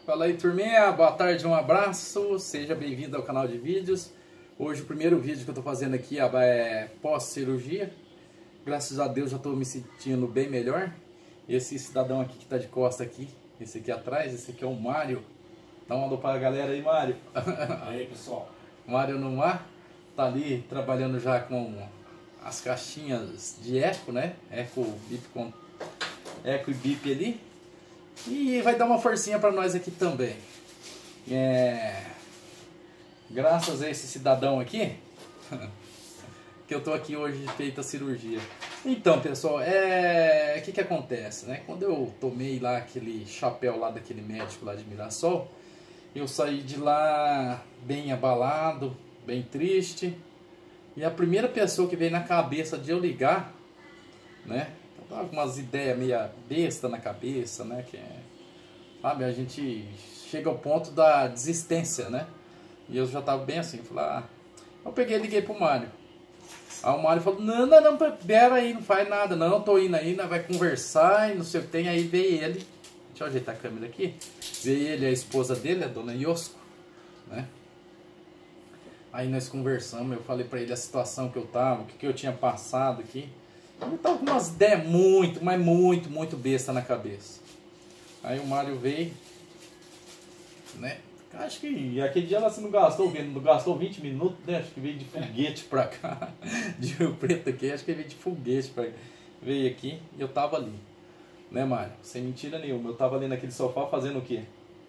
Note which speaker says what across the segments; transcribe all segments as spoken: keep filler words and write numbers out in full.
Speaker 1: Fala aí, turminha, boa tarde, um abraço, seja bem-vindo ao canal de vídeos. Hoje o primeiro vídeo que eu tô fazendo aqui é pós-cirurgia. Graças a Deus já estou me sentindo bem melhor. Esse cidadão aqui que tá de costa aqui, esse aqui atrás, esse aqui é o Mário. Dá um alô para a galera aí, Mário.
Speaker 2: E aí, pessoal.
Speaker 1: Mário no mar, tá ali trabalhando já com as caixinhas de eco, né? Eco, bip, com eco e bip ali. E vai dar uma forcinha para nós aqui também. É... Graças a esse cidadão aqui, que eu tô aqui hoje feita a cirurgia. Então, pessoal, é... o que que acontece, né? Quando eu tomei lá aquele chapéu lá daquele médico lá de Mirassol, eu saí de lá bem abalado, bem triste. E a primeira pessoa que veio na cabeça de eu ligar, né? Eu tava com umas ideias meio besta na cabeça, né? Que é, sabe, a gente chega ao ponto da desistência, né? E eu já tava bem assim, falei, ah, eu peguei e liguei pro Mário. Aí o Mário falou, não, não, não, pera aí, não faz nada, não, tô indo aí, nós vai conversar e não sei o que tem. Aí veio ele, deixa eu ajeitar a câmera aqui, veio ele, a esposa dele, a dona Iosco, né? Aí nós conversamos, eu falei pra ele a situação que eu tava, o que, que eu tinha passado aqui. Eu tava com umas ideias muito, mas muito, muito besta na cabeça. Aí o Mário veio, né? Acho que aquele dia ela se não gastou, não gastou vinte minutos, né? Acho que veio de foguete pra cá, de Rio Preto aqui, acho que veio de foguete pra cá. Veio aqui e eu tava ali, né, Mário? Sem mentira nenhuma, eu tava ali naquele sofá fazendo o quê?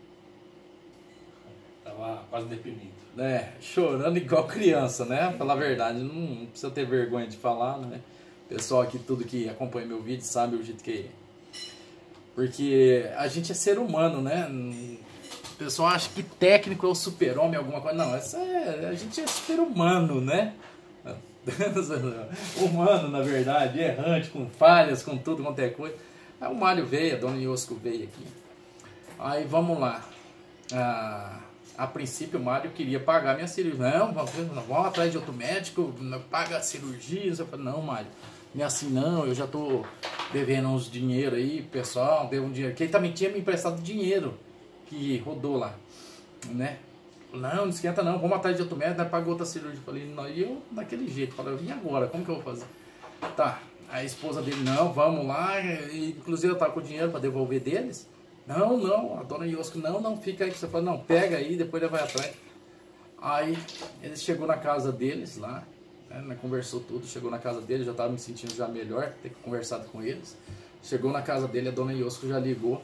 Speaker 2: Tava quase deprimido.
Speaker 1: É, chorando igual criança, né? Falar a verdade, não, não precisa ter vergonha de falar, né? O pessoal aqui, tudo que acompanha meu vídeo, sabe o jeito que é. Porque a gente é ser humano, né? O pessoal acha que técnico é o super-homem, alguma coisa. Não, essa é, a gente é ser humano, né? Humano, na verdade, errante, com falhas, com tudo quanto é coisa. Aí o Mário veio, a dona Iosco veio aqui. Aí vamos lá. Ah, a princípio o Mário queria pagar minha cirurgia. Não, vamos atrás de outro médico, paga a cirurgia. Eu falei, não, Mário, não é assim não, eu já tô devendo uns dinheiro aí, pessoal, deu um dinheiro. Que ele também tinha me emprestado dinheiro que rodou lá, né? Não, não esquenta não, vamos atrás de outro médico, pagou outra cirurgia. Eu falei, não, e eu daquele jeito, falei, eu vim agora, como que eu vou fazer? Tá, a esposa dele, não, vamos lá, e, inclusive eu tava com o dinheiro para devolver deles. Não, não, a dona Iosco, não, não, fica aí, que você fala, não, pega aí, depois ele vai atrás. Aí, ele chegou na casa deles lá, né, conversou tudo, chegou na casa dele, já tava me sentindo já melhor, ter conversado com eles. Chegou na casa dele, a dona Iosco já ligou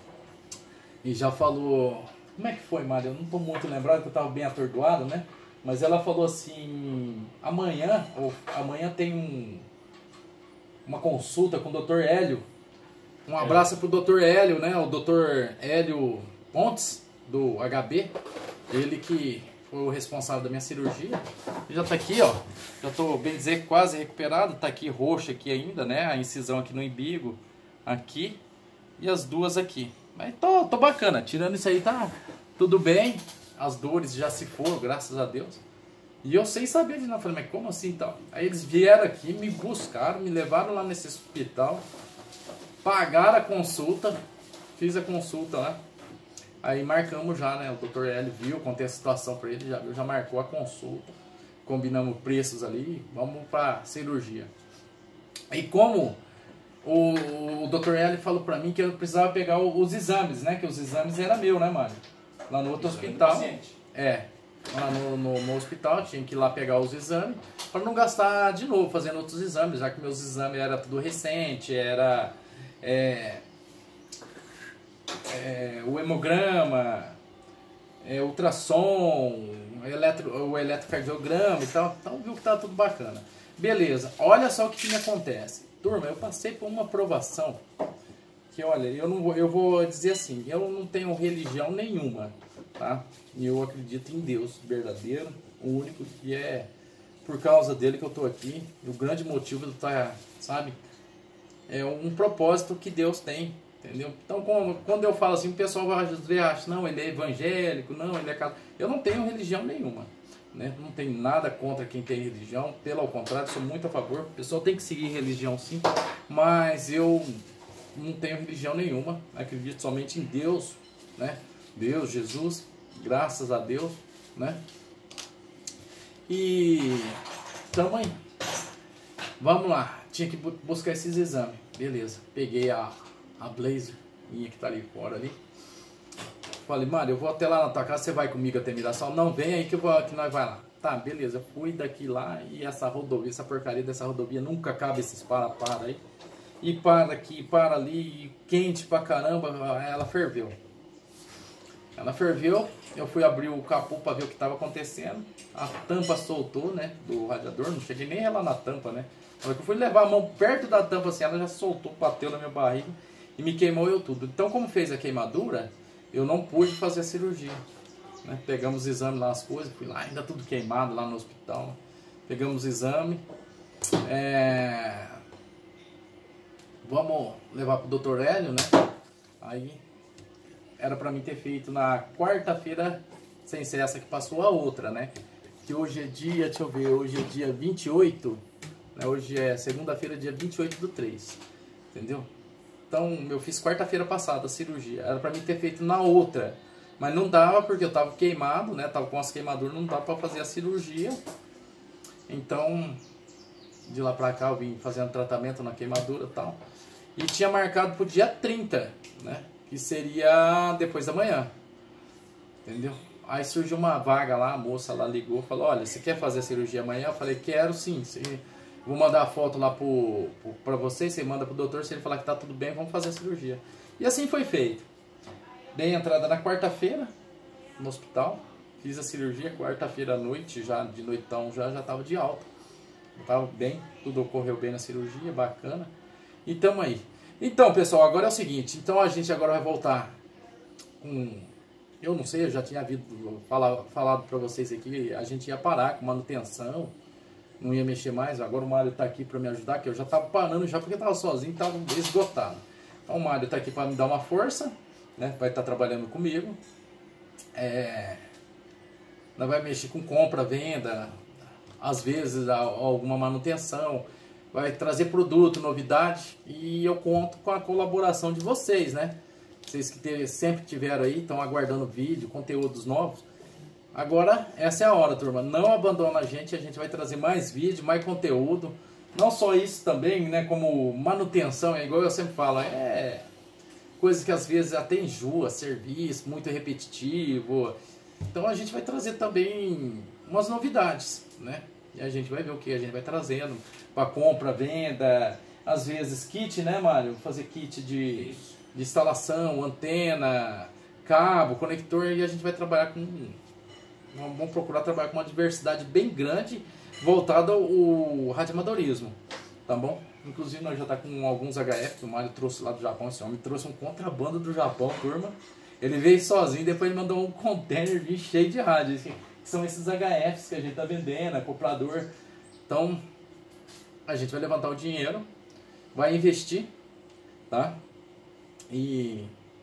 Speaker 1: e já falou, como é que foi, Mário? Eu não tô muito lembrado, porque eu tava bem atordoado, né? Mas ela falou assim, amanhã, ou amanhã tem um, uma consulta com o doutor Hélio. Um abraço pro doutor Hélio, né? O doutor Hélio Pontes, do H B. Ele que foi o responsável da minha cirurgia. Já tá aqui, ó. Já tô, bem dizer, quase recuperado. Tá aqui roxo aqui ainda, né? A incisão aqui no umbigo. Aqui. E as duas aqui. Mas tô, tô bacana. Tirando isso aí, tá tudo bem. As dores já se foram, graças a Deus. E eu sem saber de nada. Falei, mas como assim, tal? Aí eles vieram aqui, me buscaram, me levaram lá nesse hospital. Pagaram a consulta, fiz a consulta lá, aí marcamos já, né? O doutor Hélio viu, contei a situação para ele, já, já marcou a consulta, combinamos preços ali, vamos para cirurgia. E como o, o doutor Hélio falou para mim que eu precisava pegar os exames, né? Que os exames eram meu, né, Mário? Lá no outro hospital. É, lá no, no, no hospital, tinha que ir lá pegar os exames, para não gastar de novo fazendo outros exames, já que meus exames eram tudo recente, era... É, é, o hemograma, é, ultrassom, eletro, o eletrocardiograma e tal, então viu que tá tudo bacana. Beleza, olha só o que, que me acontece. Turma, eu passei por uma aprovação que, olha, eu, não vou, eu vou dizer assim, eu não tenho religião nenhuma, tá? E eu acredito em Deus verdadeiro, o único, que é por causa dele que eu tô aqui, o grande motivo de eu estar, sabe... É um propósito que Deus tem, entendeu? Então, quando eu falo assim, o pessoal vai ver, acha, não, ele é evangélico, não, ele é católico. Eu não tenho religião nenhuma, né? Não tenho nada contra quem tem religião, pelo contrário, sou muito a favor. O pessoal tem que seguir religião sim, mas eu não tenho religião nenhuma, acredito somente em Deus, né? Deus, Jesus, graças a Deus, né? E tamo aí. Vamos lá, tinha que buscar esses exames. Beleza, peguei a, a Blazer, minha que tá ali fora ali. Falei, Mário, eu vou até lá na tua casa, você vai comigo até Mirassol? Não, vem aí que, eu vou, que nós vai lá. Tá, beleza, fui daqui lá e essa rodovia, essa porcaria dessa rodovia, nunca acaba esses para-para aí. E para aqui, para ali, e quente pra caramba, ela ferveu. Ela ferveu, eu fui abrir o capô para ver o que estava acontecendo. A tampa soltou, né, do radiador, não cheguei nem ela na tampa, né. Na hora que eu fui levar a mão perto da tampa assim, ela já soltou, bateu na minha barriga e me queimou eu tudo. Então, como fez a queimadura, eu não pude fazer a cirurgia, né? Pegamos o exame lá, as coisas, fui lá, ainda tudo queimado lá no hospital, né? Pegamos o exame, é... vamos levar pro doutor Hélio, né, aí... Era para mim ter feito na quarta-feira, sem ser essa que passou, a outra, né? Que hoje é dia, deixa eu ver, hoje é dia vinte e oito, né? Hoje é segunda-feira, dia vinte e oito do três, entendeu? Então, eu fiz quarta-feira passada a cirurgia. Era para mim ter feito na outra, mas não dava porque eu tava queimado, né? Tava com as queimaduras, não dava para fazer a cirurgia. Então, de lá para cá eu vim fazendo tratamento na queimadura e tal. E tinha marcado pro dia trinta, né? Que seria depois da manhã, entendeu? Aí surgiu uma vaga lá, a moça lá ligou, falou, olha, você quer fazer a cirurgia amanhã? Eu falei, quero sim, vou mandar a foto lá pro, pro, pra você, você manda pro doutor, se ele falar que tá tudo bem, vamos fazer a cirurgia. E assim foi feito. Dei entrada na quarta-feira, no hospital, fiz a cirurgia, quarta-feira à noite, já de noitão, já, já tava de alta. Eu tava bem, tudo ocorreu bem na cirurgia, bacana, e tamo aí. Então, pessoal, agora é o seguinte, então a gente agora vai voltar com, eu não sei, eu já tinha havido, falar, falado para vocês aqui, a gente ia parar com manutenção, não ia mexer mais, agora o Mário tá aqui para me ajudar, que eu já tava parando já porque tava sozinho, tava esgotado. Então o Mário tá aqui para me dar uma força, né, vai estar trabalhando comigo, é, nós vai mexer com compra, venda, às vezes alguma manutenção, vai trazer produto, novidade, e eu conto com a colaboração de vocês, né? Vocês que ter, sempre tiveram aí, estão aguardando vídeo, conteúdos novos. Agora, essa é a hora, turma. Não abandona a gente, a gente vai trazer mais vídeo, mais conteúdo. Não só isso também, né? Como manutenção, é igual eu sempre falo, é coisas que às vezes até enjoa, serviço, muito repetitivo. Então a gente vai trazer também umas novidades, né? E a gente vai ver o que a gente vai trazendo para compra, venda, às vezes kit, né, Mário? Fazer kit de, de instalação, antena, cabo, conector, e a gente vai trabalhar com, vamos procurar trabalhar com uma diversidade bem grande voltada ao radioamadorismo, tá bom? Inclusive nós já tá com alguns H F que o Mário trouxe lá do Japão, esse homem trouxe um contrabando do Japão, turma. Ele veio sozinho, depois ele mandou um container cheio de rádio, assim. São esses H Fs que a gente está vendendo, acoplador. Então, a gente vai levantar o dinheiro, vai investir, tá? E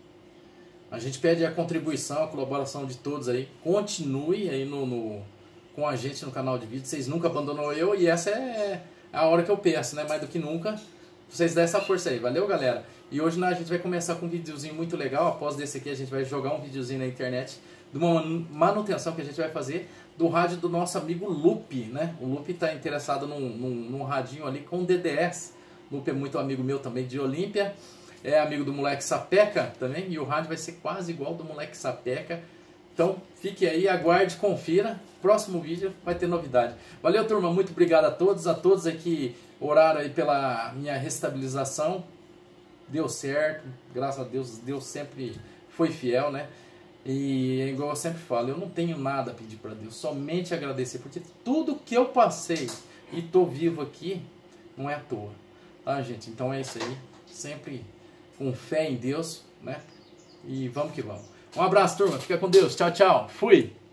Speaker 1: a gente pede a contribuição, a colaboração de todos aí. Continue aí no, no, com a gente no canal de vídeo. Vocês nunca abandonou eu e essa é a hora que eu peço, né? Mais do que nunca, vocês dão essa força aí. Valeu, galera? E hoje né, a gente vai começar com um videozinho muito legal. Após desse aqui, a gente vai jogar um videozinho na internet de uma manutenção que a gente vai fazer do rádio do nosso amigo Lupe, né? O Lupe está interessado num, num, num radinho ali com D D S. O Lupe é muito amigo meu também de Olímpia, é amigo do moleque Sapeca também, e o rádio vai ser quase igual do moleque Sapeca. Então fique aí, aguarde, confira. Próximo vídeo vai ter novidade. Valeu, turma, muito obrigado a todos, a todos aí que oraram aí pela minha restabilização. Deu certo, graças a Deus, Deus sempre foi fiel, né? E é igual eu sempre falo, eu não tenho nada a pedir para Deus, somente agradecer, porque tudo que eu passei e tô vivo aqui não é à toa, tá, gente? Então é isso aí, sempre com fé em Deus, né? E vamos que vamos. Um abraço, turma, fica com Deus, tchau, tchau, fui!